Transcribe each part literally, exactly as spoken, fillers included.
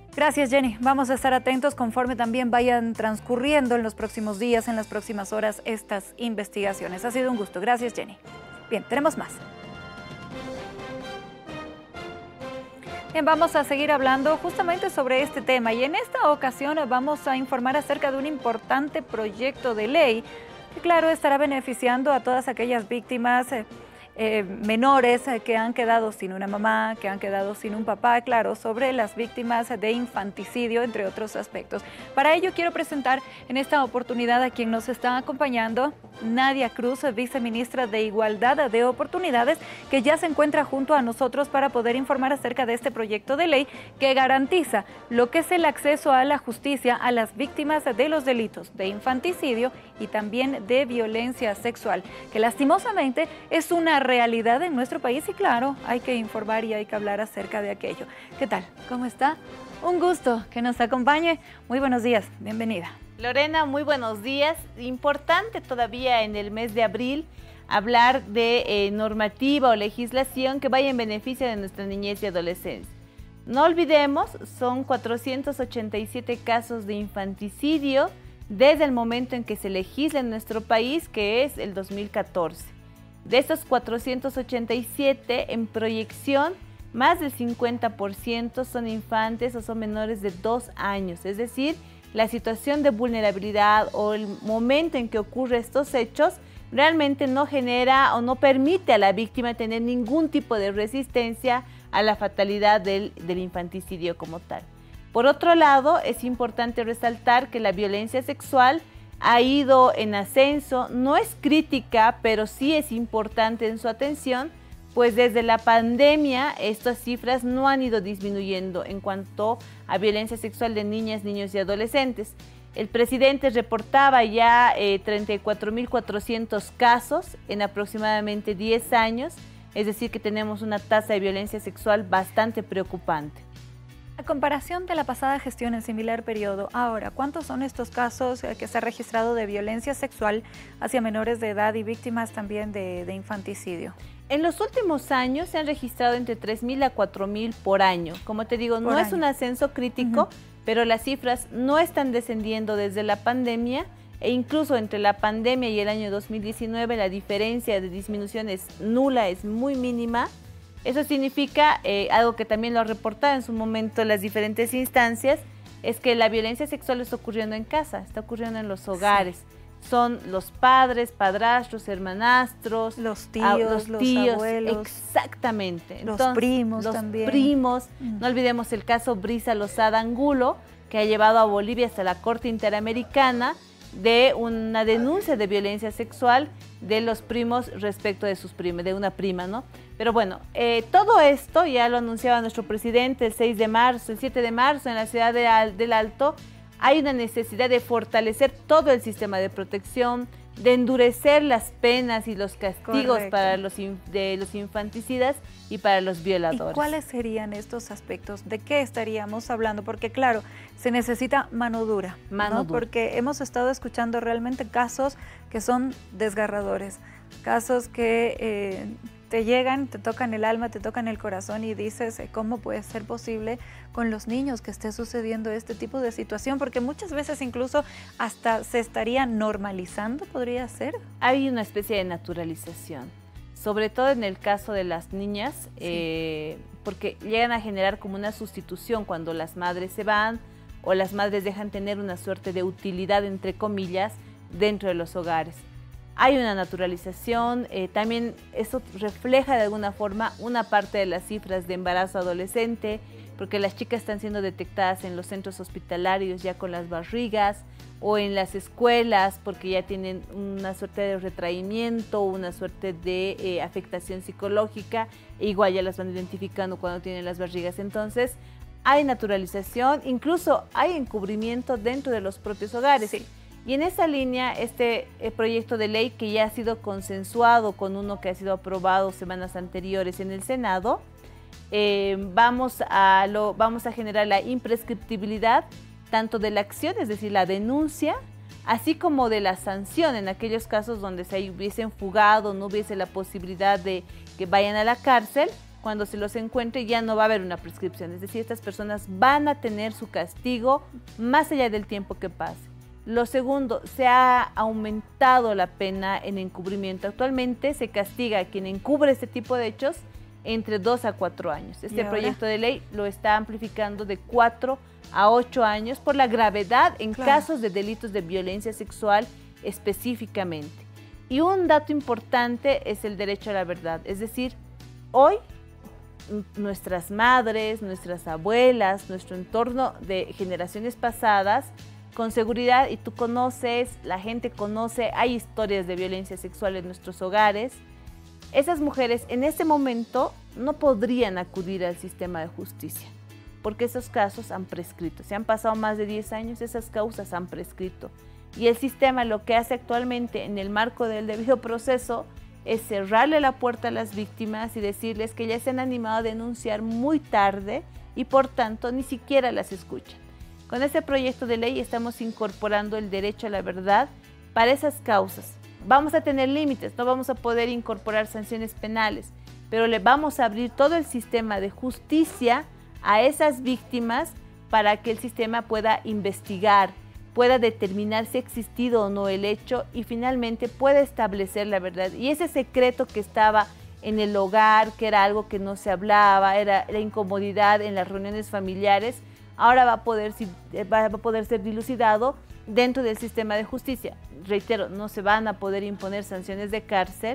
Gracias, Jenny. Vamos a estar atentos conforme también vayan transcurriendo en los próximos días, en las próximas horas, estas investigaciones. Ha sido un gusto. Gracias, Jenny. Bien, tenemos más. Bien, vamos a seguir hablando justamente sobre este tema y en esta ocasión vamos a informar acerca de un importante proyecto de ley que, claro, estará beneficiando a todas aquellas víctimas eh, Eh, menores eh, que han quedado sin una mamá, que han quedado sin un papá, claro, sobre las víctimas de infanticidio, entre otros aspectos. Para ello quiero presentar en esta oportunidad a quien nos está acompañando, Nadia Cruz, viceministra de Igualdad de Oportunidades, que ya se encuentra junto a nosotros para poder informar acerca de este proyecto de ley que garantiza lo que es el acceso a la justicia a las víctimas de los delitos de infanticidio y también de violencia sexual, que lastimosamente es una realidad en nuestro país y claro, hay que informar y hay que hablar acerca de aquello. ¿Qué tal? ¿Cómo está? Un gusto que nos acompañe. Muy buenos días, bienvenida. Lorena, muy buenos días. Importante todavía en el mes de abril hablar de eh, normativa o legislación que vaya en beneficio de nuestra niñez y adolescencia. No olvidemos, son cuatrocientos ochenta y siete casos de infanticidio desde el momento en que se legisla en nuestro país, que es el dos mil catorce. De estos cuatrocientos ochenta y siete en proyección, más del cincuenta por ciento son infantes o son menores de dos años, es decir, la situación de vulnerabilidad o el momento en que ocurren estos hechos realmente no genera o no permite a la víctima tener ningún tipo de resistencia a la fatalidad del, del infanticidio como tal. Por otro lado, es importante resaltar que la violencia sexual ha ido en ascenso, no es crítica, pero sí es importante en su atención, pues desde la pandemia estas cifras no han ido disminuyendo en cuanto a violencia sexual de niñas, niños y adolescentes. El presidente reportaba ya eh, treinta y cuatro mil cuatrocientos casos en aproximadamente diez años, es decir que tenemos una tasa de violencia sexual bastante preocupante. A comparación de la pasada gestión en similar periodo, ahora, ¿cuántos son estos casos que se ha registrado de violencia sexual hacia menores de edad y víctimas también de, de infanticidio? En los últimos años se han registrado entre tres mil a cuatro mil por año. Como te digo, no es un ascenso crítico, uh-huh. pero las cifras no están descendiendo desde la pandemia e incluso entre la pandemia y el año dos mil diecinueve la diferencia de disminución es nula, es muy mínima. Eso significa, eh, algo que también lo ha reportado en su momento las diferentes instancias, es que la violencia sexual está ocurriendo en casa, está ocurriendo en los hogares. Sí. Son los padres, padrastros, hermanastros, los tíos, los, tíos, los abuelos. Exactamente. Los Entonces, primos los también. Los primos. Mm. No olvidemos el caso Brisa Lozada Angulo, que ha llevado a Bolivia hasta la Corte Interamericana de una denuncia de violencia sexual de los primos respecto de sus primas, de una prima, ¿no? Pero bueno, eh, todo esto ya lo anunciaba nuestro presidente el seis de marzo, el siete de marzo en la ciudad de Al, del Alto. Hay una necesidad de fortalecer todo el sistema de protección, de endurecer las penas y los castigos Correcto. para los, de los infanticidas y para los violadores. ¿Y cuáles serían estos aspectos? ¿De qué estaríamos hablando? Porque claro, se necesita mano dura, mano ¿no? dura. Porque hemos estado escuchando realmente casos que son desgarradores, casos que eh, te llegan, te tocan el alma, te tocan el corazón y dices, ¿cómo puede ser posible con los niños que esté sucediendo este tipo de situación? Porque muchas veces incluso hasta se estaría normalizando, ¿podría ser? Hay una especie de naturalización, sobre todo en el caso de las niñas, sí. eh, porque llegan a generar como una sustitución cuando las madres se van o las madres dejan tener una suerte de utilidad, entre comillas, dentro de los hogares. Hay una naturalización, eh, también eso refleja de alguna forma una parte de las cifras de embarazo adolescente, porque las chicas están siendo detectadas en los centros hospitalarios ya con las barrigas o en las escuelas porque ya tienen una suerte de retraimiento, una suerte de eh, afectación psicológica, e igual ya las van identificando cuando tienen las barrigas. Entonces, hay naturalización, incluso hay encubrimiento dentro de los propios hogares. Sí. Y en esa línea, este eh, proyecto de ley que ya ha sido consensuado con uno que ha sido aprobado semanas anteriores en el Senado, eh, vamos, a lo, vamos a generar la imprescriptibilidad tanto de la acción, es decir, la denuncia, así como de la sanción en aquellos casos donde se hubiesen fugado, no hubiese la posibilidad de que vayan a la cárcel, cuando se los encuentre ya no va a haber una prescripción, es decir, estas personas van a tener su castigo más allá del tiempo que pase. Lo segundo, se ha aumentado la pena en encubrimiento. Actualmente se castiga a quien encubre este tipo de hechos entre dos a cuatro años. Este proyecto de ley lo está amplificando de cuatro a ocho años por la gravedad en claro. casos de delitos de violencia sexual específicamente. Y un dato importante es el derecho a la verdad, es decir, hoy nuestras madres, nuestras abuelas, nuestro entorno de generaciones pasadas, con seguridad, y tú conoces, la gente conoce, hay historias de violencia sexual en nuestros hogares. Esas mujeres en ese momento no podrían acudir al sistema de justicia, porque esos casos han prescrito. Se han pasado más de diez años, esas causas han prescrito. Y el sistema lo que hace actualmente en el marco del debido proceso es cerrarle la puerta a las víctimas y decirles que ya se han animado a denunciar muy tarde y por tanto ni siquiera las escuchan. Con este proyecto de ley estamos incorporando el derecho a la verdad para esas causas. Vamos a tener límites, no vamos a poder incorporar sanciones penales, pero le vamos a abrir todo el sistema de justicia a esas víctimas para que el sistema pueda investigar, pueda determinar si ha existido o no el hecho y finalmente pueda establecer la verdad. Y ese secreto que estaba en el hogar, que era algo que no se hablaba, era la incomodidad en las reuniones familiares, ahora va a poder, va a poder ser dilucidado dentro del sistema de justicia. Reitero, no se van a poder imponer sanciones de cárcel,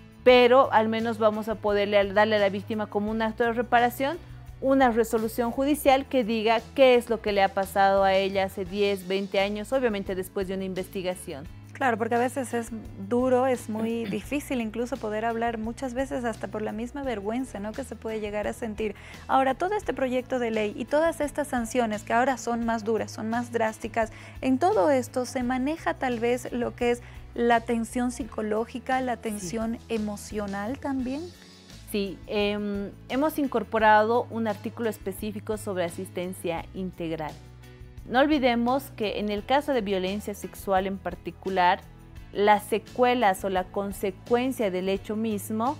pero al menos vamos a poder darle a la víctima como un acto de reparación una resolución judicial que diga qué es lo que le ha pasado a ella hace diez, veinte años, obviamente después de una investigación. Claro, porque a veces es duro, es muy difícil incluso poder hablar, muchas veces hasta por la misma vergüenza, ¿no?, que se puede llegar a sentir. Ahora, todo este proyecto de ley y todas estas sanciones que ahora son más duras, son más drásticas, en todo esto se maneja tal vez lo que es la atención psicológica, la atención sí. emocional también. Sí, eh, hemos incorporado un artículo específico sobre asistencia integral. No olvidemos que en el caso de violencia sexual en particular, las secuelas o la consecuencia del hecho mismo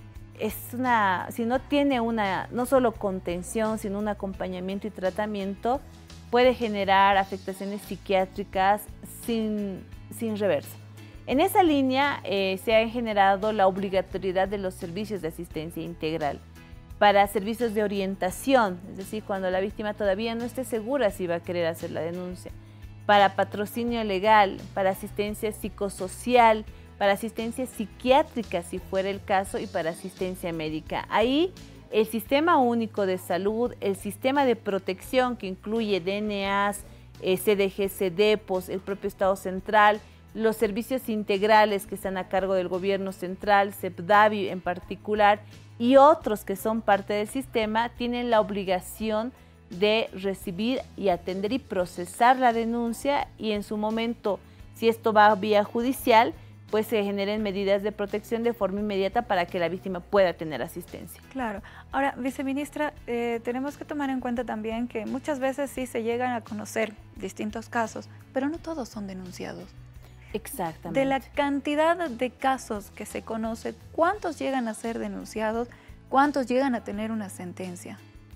es una, si no tiene una, no solo contención, sino un acompañamiento y tratamiento, puede generar afectaciones psiquiátricas sin, sin reversa. En esa línea eh, se ha generado la obligatoriedad de los servicios de asistencia integral para servicios de orientación, es decir, cuando la víctima todavía no esté segura si va a querer hacer la denuncia, para patrocinio legal, para asistencia psicosocial, para asistencia psiquiátrica si fuera el caso y para asistencia médica. Ahí el Sistema Único de Salud, el sistema de protección que incluye D N As, eh, C D G, CEDEPOS, el propio Estado Central, los servicios integrales que están a cargo del gobierno central, CEPDAVI en particular, y otros que son parte del sistema, tienen la obligación de recibir y atender y procesar la denuncia y en su momento, si esto va vía judicial, pues se generen medidas de protección de forma inmediata para que la víctima pueda tener asistencia. Claro. Ahora, viceministra, eh, tenemos que tomar en cuenta también que muchas veces sí se llegan a conocer distintos casos, pero no todos son denunciados. Exactamente. De la cantidad de casos que se conoce, ¿cuántos llegan a ser denunciados? ¿Cuántos llegan a tener una sentencia?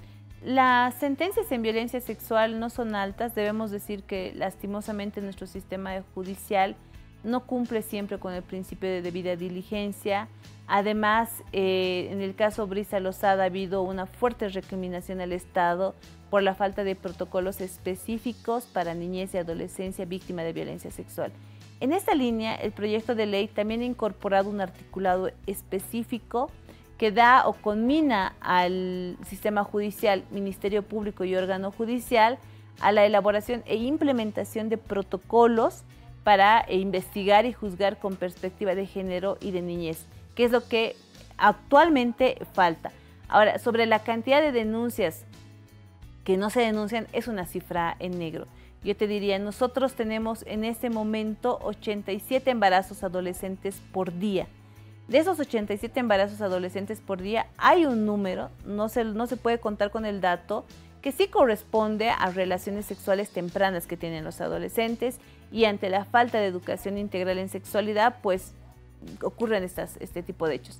Las sentencias en violencia sexual no son altas. Debemos decir que lastimosamente nuestro sistema judicial no cumple siempre con el principio de debida diligencia. Además, eh, en el caso Brisa Lozada ha habido una fuerte recriminación al Estado por la falta de protocolos específicos para niñez y adolescencia víctima de violencia sexual. En esta línea, el proyecto de ley también ha incorporado un articulado específico que da o conmina al sistema judicial, Ministerio Público y órgano judicial a la elaboración e implementación de protocolos para investigar y juzgar con perspectiva de género y de niñez, que es lo que actualmente falta. Ahora, sobre la cantidad de denuncias que no se denuncian, es una cifra en negro. Yo te diría, nosotros tenemos en este momento ochenta y siete embarazos adolescentes por día. De esos ochenta y siete embarazos adolescentes por día, hay un número, no se, no se puede contar con el dato, que sí corresponde a relaciones sexuales tempranas que tienen los adolescentes y ante la falta de educación integral en sexualidad, pues ocurren estas, este tipo de hechos.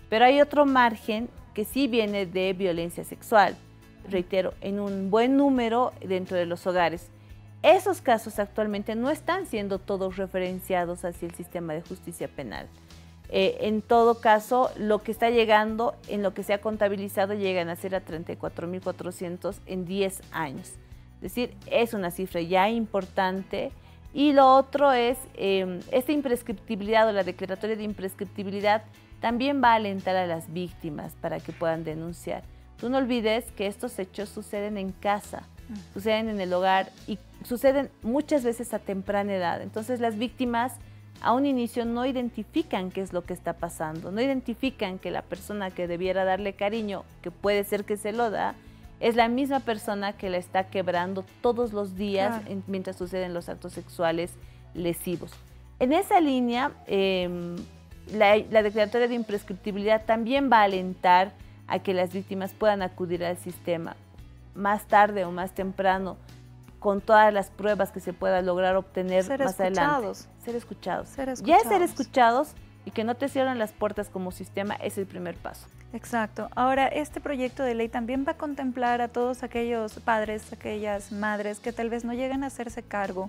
Pero hay otro margen que sí viene de violencia sexual, reitero, en un buen número dentro de los hogares. Esos casos actualmente no están siendo todos referenciados hacia el sistema de justicia penal. Eh, en todo caso, lo que está llegando, en lo que se ha contabilizado, llegan a ser a treinta y cuatro mil cuatrocientos en diez años. Es decir, es una cifra ya importante. Y lo otro es, eh, esta imprescriptibilidad o la declaratoria de imprescriptibilidad también va a alentar a las víctimas para que puedan denunciar. Tú no olvides que estos hechos suceden en casa, suceden en el hogar y suceden muchas veces a temprana edad. Entonces las víctimas a un inicio no identifican qué es lo que está pasando, no identifican que la persona que debiera darle cariño, que puede ser que se lo da, es la misma persona que la está quebrando todos los días, claro, en, mientras suceden los actos sexuales lesivos. En esa línea, eh, la, la declaratoria de imprescriptibilidad también va a alentar a que las víctimas puedan acudir al sistema más tarde o más temprano, con todas las pruebas que se pueda lograr obtener ser más escuchados. adelante. Ser escuchados. Ser escuchados. Ya ser escuchados y que no te cierren las puertas como sistema es el primer paso. Exacto. Ahora, este proyecto de ley también va a contemplar a todos aquellos padres, aquellas madres que tal vez no llegan a hacerse cargo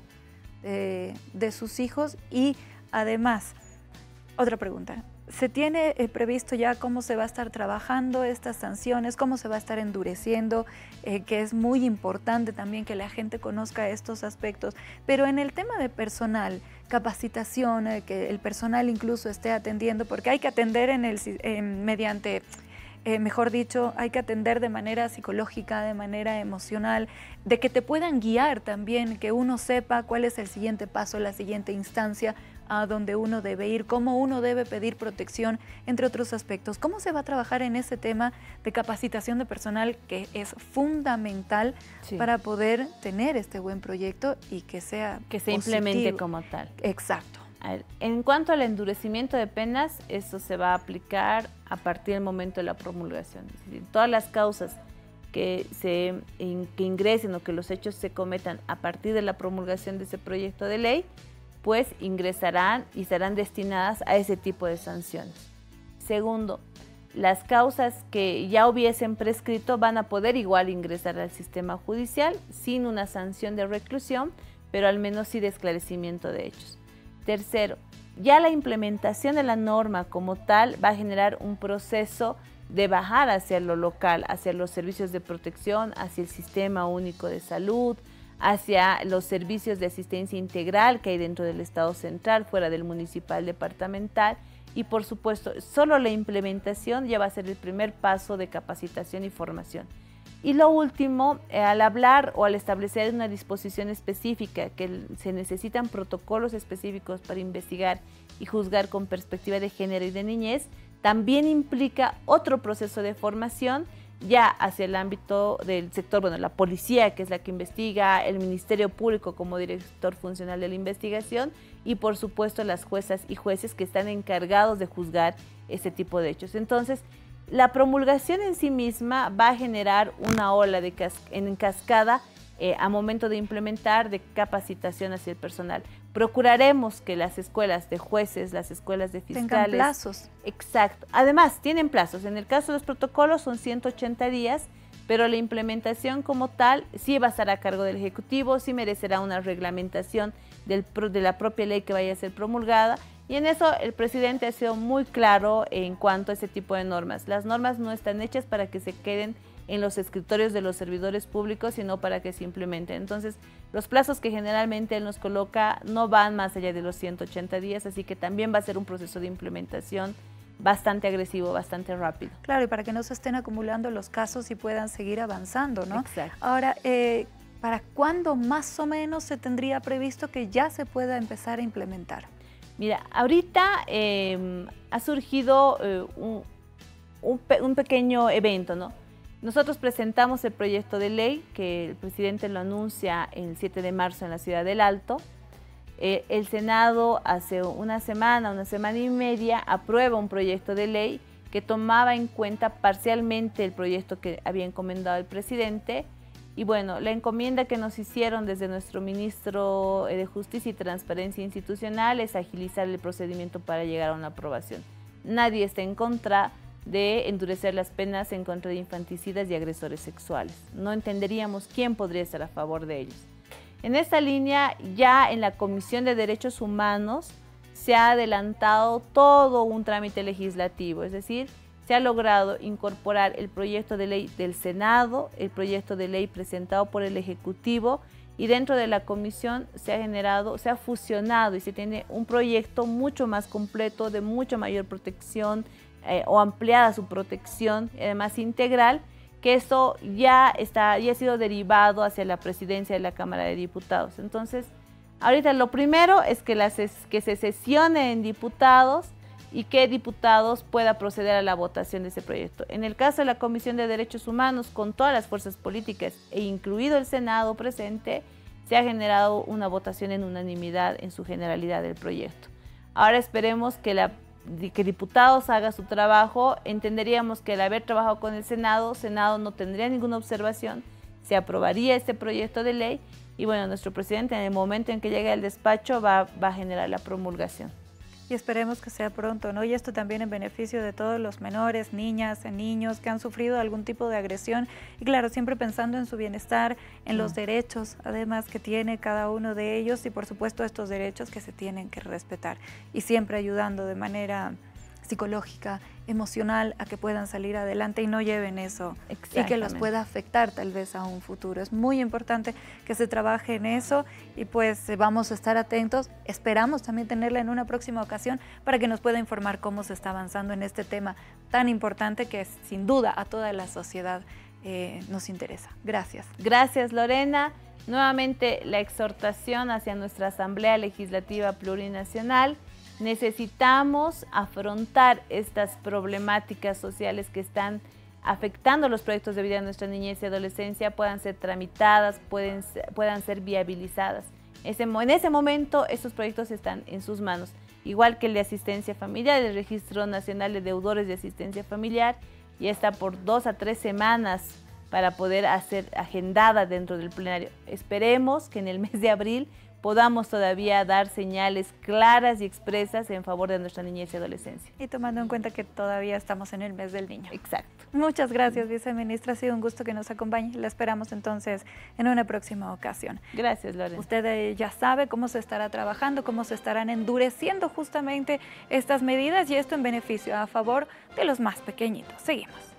de, de sus hijos y además, otra pregunta, ¿se tiene eh, previsto ya cómo se va a estar trabajando estas sanciones, cómo se va a estar endureciendo, eh, que es muy importante también que la gente conozca estos aspectos? Pero en el tema de personal, capacitación, eh, que el personal incluso esté atendiendo, porque hay que atender en el, eh, mediante, eh, mejor dicho, hay que atender de manera psicológica, de manera emocional, de que te puedan guiar también, que uno sepa cuál es el siguiente paso, la siguiente instancia, a donde uno debe ir, cómo uno debe pedir protección, entre otros aspectos. ¿Cómo se va a trabajar en ese tema de capacitación de personal que es fundamental, sí, para poder tener este buen proyecto y que sea que se positivo, implemente como tal? Exacto. A ver, en cuanto al endurecimiento de penas, eso se va a aplicar a partir del momento de la promulgación. Es decir, todas las causas que, se, en, que ingresen o que los hechos se cometan a partir de la promulgación de ese proyecto de ley, pues ingresarán y serán destinadas a ese tipo de sanciones. Segundo, las causas que ya hubiesen prescrito van a poder igual ingresar al sistema judicial sin una sanción de reclusión, pero al menos sí de esclarecimiento de hechos. Tercero, ya la implementación de la norma como tal va a generar un proceso de bajar hacia lo local, hacia los servicios de protección, hacia el sistema único de salud, hacia los servicios de asistencia integral que hay dentro del Estado central, fuera del municipal, departamental, y por supuesto, solo la implementación ya va a ser el primer paso de capacitación y formación. Y lo último, eh, al hablar o al establecer una disposición específica que se necesitan protocolos específicos para investigar y juzgar con perspectiva de género y de niñez, también implica otro proceso de formación ya hacia el ámbito del sector, bueno, la policía, que es la que investiga, el Ministerio Público como director funcional de la investigación y por supuesto las juezas y jueces que están encargados de juzgar este tipo de hechos. Entonces, la promulgación en sí misma va a generar una ola de cas en cascada eh, a momento de implementar de capacitación hacia el personal. Procuraremos que las escuelas de jueces, las escuelas de fiscales... Tengan plazos. Exacto. Además, tienen plazos. En el caso de los protocolos son ciento ochenta días, pero la implementación como tal sí va a estar a cargo del Ejecutivo, sí merecerá una reglamentación del, de la propia ley que vaya a ser promulgada. Y en eso el presidente ha sido muy claro en cuanto a ese tipo de normas. Las normas no están hechas para que se queden en los escritorios de los servidores públicos, sino para que se implementen. Entonces, los plazos que generalmente él nos coloca no van más allá de los ciento ochenta días, así que también va a ser un proceso de implementación bastante agresivo, bastante rápido. Claro, y para que no se estén acumulando los casos y puedan seguir avanzando, ¿no? Exacto. Ahora, eh, ¿para cuándo más o menos se tendría previsto que ya se pueda empezar a implementar? Mira, ahorita eh, ha surgido eh, un, un, pe un pequeño evento, ¿no? Nosotros presentamos el proyecto de ley que el presidente lo anuncia el siete de marzo en la Ciudad del Alto. Eh, el Senado hace una semana, una semana y media, aprueba un proyecto de ley que tomaba en cuenta parcialmente el proyecto que había encomendado el presidente. Y bueno, la encomienda que nos hicieron desde nuestro ministro de Justicia y Transparencia Institucional es agilizar el procedimiento para llegar a una aprobación. Nadie está en contra de endurecer las penas en contra de infanticidas y agresores sexuales. No entenderíamos quién podría estar a favor de ellos. En esta línea, ya en la Comisión de Derechos Humanos se ha adelantado todo un trámite legislativo, es decir, se ha logrado incorporar el proyecto de ley del Senado, el proyecto de ley presentado por el Ejecutivo, y dentro de la comisión se ha generado, se ha fusionado y se tiene un proyecto mucho más completo, de mucha mayor protección eh, o ampliada su protección, además integral, que esto ya, está, ya ha sido derivado hacia la presidencia de la Cámara de Diputados. Entonces, ahorita lo primero es que, las, que se sesione en diputados y que diputados pueda proceder a la votación de ese proyecto. En el caso de la Comisión de Derechos Humanos, con todas las fuerzas políticas e incluido el Senado presente, se ha generado una votación en unanimidad en su generalidad del proyecto. Ahora esperemos que, la, que diputados haga su trabajo. Entenderíamos que al haber trabajado con el Senado, Senado no tendría ninguna observación, se aprobaría este proyecto de ley y bueno, nuestro presidente en el momento en que llegue al despacho va, va a generar la promulgación. Y esperemos que sea pronto, ¿no? Y esto también en beneficio de todos los menores, niñas, niños que han sufrido algún tipo de agresión. Y claro, siempre pensando en su bienestar, en los derechos, además, que tiene cada uno de ellos y por supuesto estos derechos que se tienen que respetar. Y siempre ayudando de manera psicológica, emocional, a que puedan salir adelante y no lleven eso y que los pueda afectar tal vez a un futuro. Es muy importante que se trabaje en eso y pues vamos a estar atentos. Esperamos también tenerla en una próxima ocasión para que nos pueda informar cómo se está avanzando en este tema tan importante que sin duda a toda la sociedad eh, nos interesa. Gracias. Gracias, Lorena. Nuevamente la exhortación hacia nuestra Asamblea Legislativa Plurinacional. Necesitamos afrontar estas problemáticas sociales que están afectando los proyectos de vida de nuestra niñez y adolescencia, puedan ser tramitadas, pueden ser, puedan ser viabilizadas. Ese, en ese momento, estos proyectos están en sus manos, igual que el de asistencia familiar, el Registro Nacional de Deudores de Asistencia Familiar, ya está por dos a tres semanas para poder hacer agendada dentro del plenario. Esperemos que en el mes de abril podamos todavía dar señales claras y expresas en favor de nuestra niñez y adolescencia. Y tomando en cuenta que todavía estamos en el mes del niño. Exacto. Muchas gracias, viceministra. Ha sido un gusto que nos acompañe. La esperamos entonces en una próxima ocasión. Gracias, Lorena. Usted eh, ya sabe cómo se estará trabajando, cómo se estarán endureciendo justamente estas medidas y esto en beneficio a favor de los más pequeñitos. Seguimos.